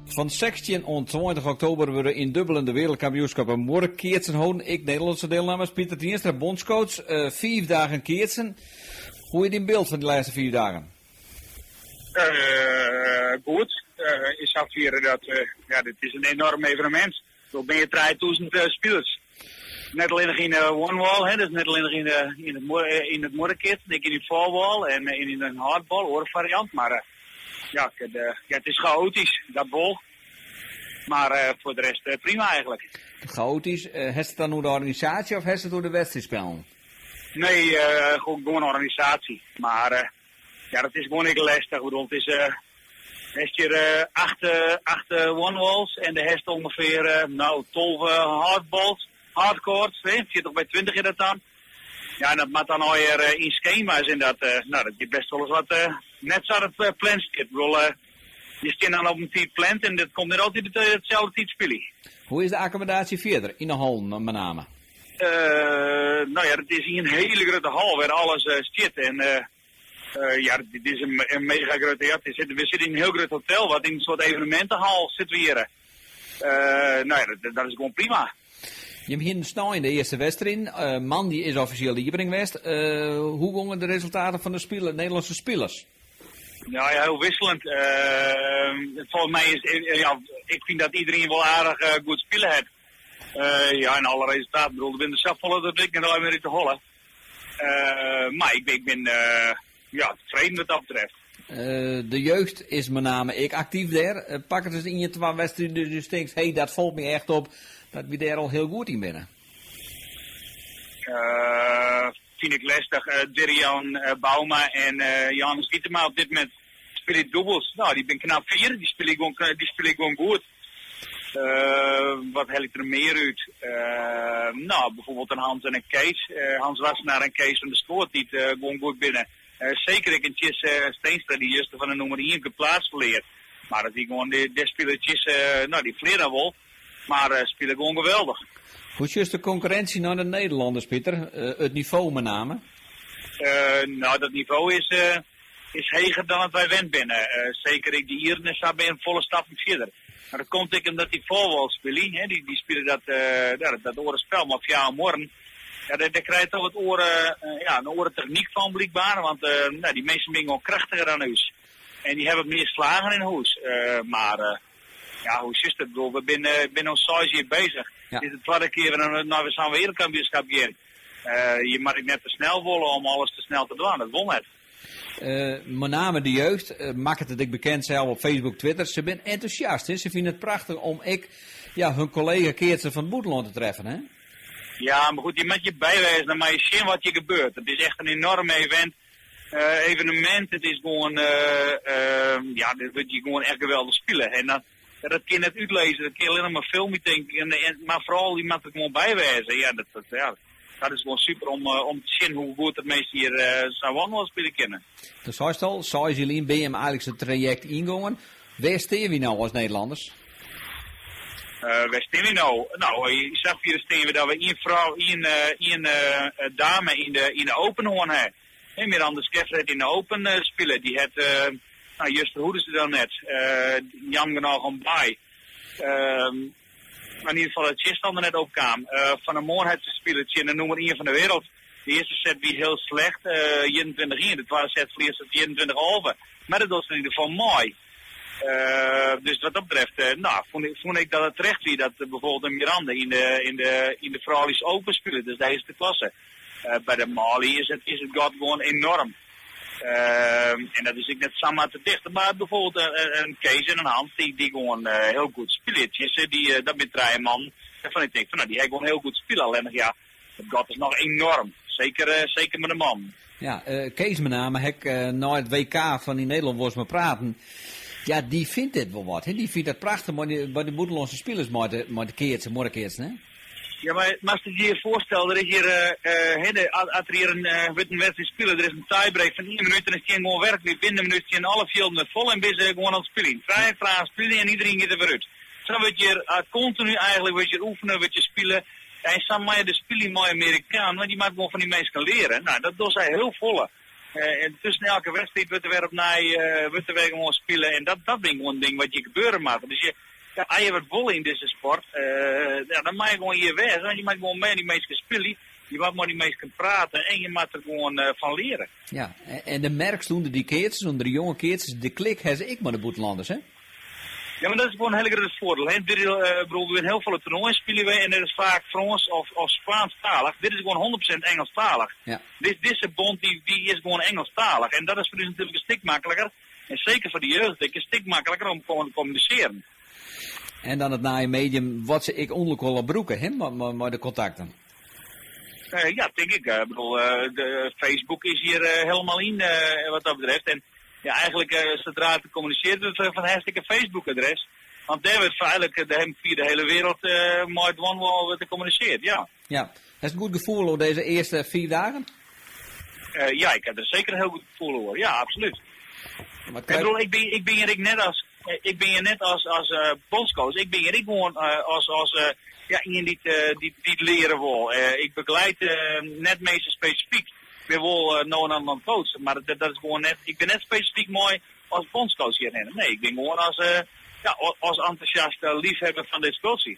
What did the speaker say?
Van 16 en 20 oktober worden in Dublin de wereldkampioenschappen morgen keertsen houden. Ik Nederlandse deelnemers, Pieter Tienstra, bondscoach. 5 dagen keertsen. Hoe is het in beeld van die laatste 4 dagen? Goed. Ik zou vieren dat dit is een enorm evenement. Zo ben je 3000 spelers. Net alleen nog in de one-wall, dus net alleen nog in het morgenkit, ik in de four-wall en in een hardball, oorvariant. Maar het is chaotisch, dat bol. Maar voor de rest prima eigenlijk. Chaotisch, heeft het dan door de organisatie of heeft het door de wedstrijdspel? Nee, gewoon organisatie. Maar dat is gewoon heel lastig. Ik bedoel, het is heeft hier 8 one-walls en de rest ongeveer 12 hardballs. Hardcourt, zit toch bij 20 in dat dan. Ja, en dat maakt dan alweer in schema's en dat je best wel eens wat net zo het plan zit. Ik bedoel, je staat dan op een tijd plant en dat komt net altijd hetzelfde tijd spelen. Hoe is de accommodatie verder, in de hal met name? Het is hier een hele grote hal waar alles zit en dit is een mega grote, we zitten in een heel groot hotel wat in een soort evenementenhal zit weer. Dat is gewoon prima. Je hebt hier snel in de eerste wedstrijd. Man die is officieel lieveling geweest. Hoe gingen de resultaten van de Nederlandse spelers? Ja, heel wisselend. Volgens mij ik vind dat iedereen wel aardig goed spelen heeft. En alle resultaten. Ik bedoel, ik ben er zelf volle dat ik en alleen maar te hollen. Maar ik ben tevreden wat dat betreft. De jeugd is met name ik actief daar. Pak het eens in je 2 wedstrijden, dus denkt, hey, dat valt me echt op. Dat we daar al heel goed in binnen. Vind ik lastig. Dirjan Bauma en Johannes Gietema op dit moment spelen dubbels. Nou, die ben knap 4. Die spelen gewoon goed. Wat hel ik er meer uit? Bijvoorbeeld een Hans en een Kees. Hans Wassenaar en Kees van de Spoort die gewoon goed binnen. Zeker ik en Tjis Steenstra die juist van de nummer 1 geplaatst verleerd. Maar dat die gewoon de spelertjes, die vleren wel. Maar spelen gewoon geweldig. Hoe is juist de concurrentie naar de Nederlanders, Pieter? Het niveau met name? Dat niveau is hoger dan het wij wend binnen. Zeker ik die Ieren staan bij een volle stap verder. Maar dat komt ook omdat die voorwal spelen. Hè? Die spelen dat orenspel. Maar via morgen, daar krijg je toch een orentechniek van blijkbaar. Want die mensen zijn gewoon krachtiger dan huis. En die hebben meer slagen in huis. Hoe is het? We zijn al 6 jaar bezig. Ja. Dit is de tweede keer dat we samen wereldkampioenschap gaan. Je mag ik net te snel willen om alles te snel te doen. Dat wil net. Met name de jeugd, maakt het ik bekend zelf op Facebook, Twitter. Ze zijn enthousiast. Hè? Ze vinden het prachtig om hun collega Keertsen van Boeteland te treffen. Hè? Ja, maar goed, je moet je bijwijzen. Dan mag je zien wat je gebeurt. Het is echt een enorm evenement. Het is gewoon, dit wordt je gewoon echt geweldig spelen. En dat kun je net uitlezen. Dat kun je alleen maar filmen denken. Maar vooral, die moet er gewoon bijwijzen. Ja, dat is gewoon super om te zien hoe goed het meest hier zijn wandelen spelen kennen. Dus zoals al, zoals jullie ben je hem eigenlijk zijn traject ingegaan. Waar staan we nou als Nederlanders? Waar staan we nou? Nou, je zag hier staan we dat we één vrouw, één dame in de open hoorn hebben. En Miranda Skeffred in de open spelen. Die had, juist hoe is ze dan net? Jan genoeg om bij. Maar in ieder geval het chest er net opkwam. Van de morgen had ze spelen in de nummer 1 van de wereld. De eerste set was heel slecht, 21-1. De tweede set verliest het 21-over. Maar dat was in ieder geval mooi. Dus wat dat betreft, vond ik dat het terecht was dat bijvoorbeeld een Miranda in de vrouwelijke open spelen. Dus de eerste klasse. Bij de Mali is het gewoon enorm. En dat is ik net samen te dicht. Maar bijvoorbeeld een Kees en een Hans die gewoon heel goed spelen. Dat met 3 man. Waarvan ik denk die hebben gewoon heel goed spelen. Alleen nog het gaat is nog enorm. Zeker met de man. Ja, Kees met name, na het WK van die Nederland was me praten. Ja, die vindt dit wel wat. Hè? Die vindt het prachtig, maar de Boetelandse spelers maar de keertsen, hè? Ja, maar als je je voorstelt, er is hier, als er hier een wedstrijd spelen, er is een tiebreak van 1 minuut en is het gewoon werk. We binnen een minuut in alle velden vol en ben gewoon aan het spelen. Vrij spelen en iedereen gaat er weer uit. Zo word je continu eigenlijk oefenen, word je spelen. En samen de spelen mooi Amerikaan, maar die maakt gewoon van die mensen leren. Nou, dat doen zij heel volle. En tussen elke wedstrijd wordt er weer wordt er weer gewoon spelen. En dat ben gewoon een ding wat je gebeuren maakt. Dus als je wat wil in deze sport, dan mag je gewoon hier wezen. Je mag gewoon met die mensen spelen. Je mag met die mensen praten en je mag er gewoon van leren. Ja, en de merkst onder die keertjes, onder de jonge keertjes, de klik hebben ze ik maar de boetelanders, hè? Ja, maar dat is gewoon een heel groot voordeel. Hè? We winnen heel veel toernooien spelen wij en dat is vaak Frans of Spaanstalig. Dit is gewoon 100% Engelstalig. Ja. Deze bond die is gewoon Engelstalig. En dat is voor ons natuurlijk een stuk makkelijker. En zeker voor de jeugd een stuk makkelijker om gewoon te communiceren. En dan het naaie medium, wat ze ik onderlijk wel op broeken, hè, maar de contacten. Ja, denk ik. De Facebook is hier helemaal in wat dat betreft. En ja, eigenlijk zodra het communiceert wordt van hartstikke Facebook-adres. Want daar wordt eigenlijk via de hele wereld maar wel te communiceren, ja. Ja, heb je een goed gevoel over deze eerste 4 dagen? Ja, ik heb er zeker een heel goed gevoel over. Ja, absoluut. Ik ben hier net als bondscoach. Ik ben hier gewoon als iemand die het leren wil. Ik begeleid net meestal specifiek. Ik ben wel nou en dan coach, maar dat is gewoon net. Ik ben net specifiek mooi als bondscoach hierin. Nee, ik ben gewoon als enthousiaste liefhebber van deze coaching.